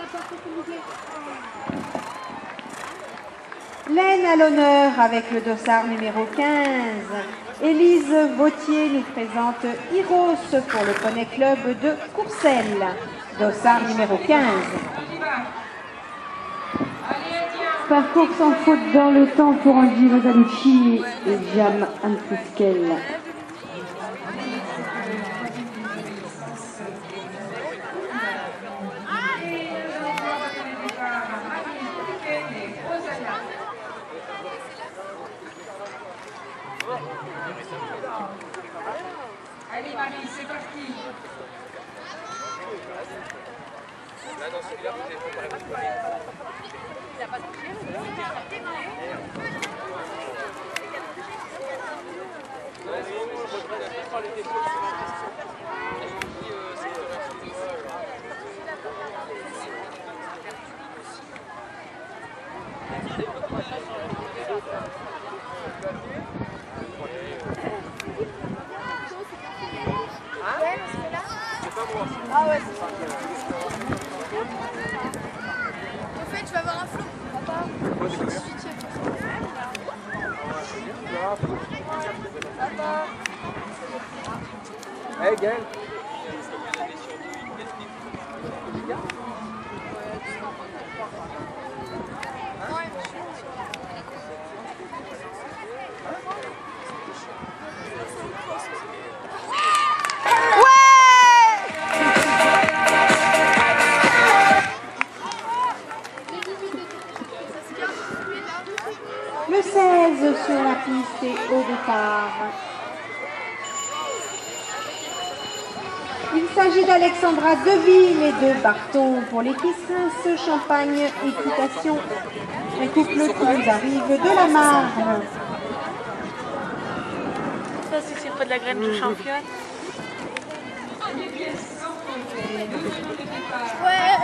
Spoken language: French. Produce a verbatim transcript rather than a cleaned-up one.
Laine à l'honneur avec le dossard numéro quinze. Élise Vautier nous présente Iros pour le Poney Club de Courcelles. Dossard numéro quinze. Parcours sans faute dans le temps pour Andy Rosalucci et Jam Anfuskel. Allez Marie, c'est parti. Là dans celui-là, vous avez préparé votre premier. Il n'a pas touché. Ah ouais, c'est ça. Au fait, tu vas avoir un flot. Papa. Papa. Hey, Gaël. Le seize sur la piste et au départ. Il s'agit d'Alexandra Deville et de Barton pour l'équipe Reims Champagne Équitation. Un couple qui nous arrive de la Marne. Ça, c'est pas de la graine de championne. Ouais.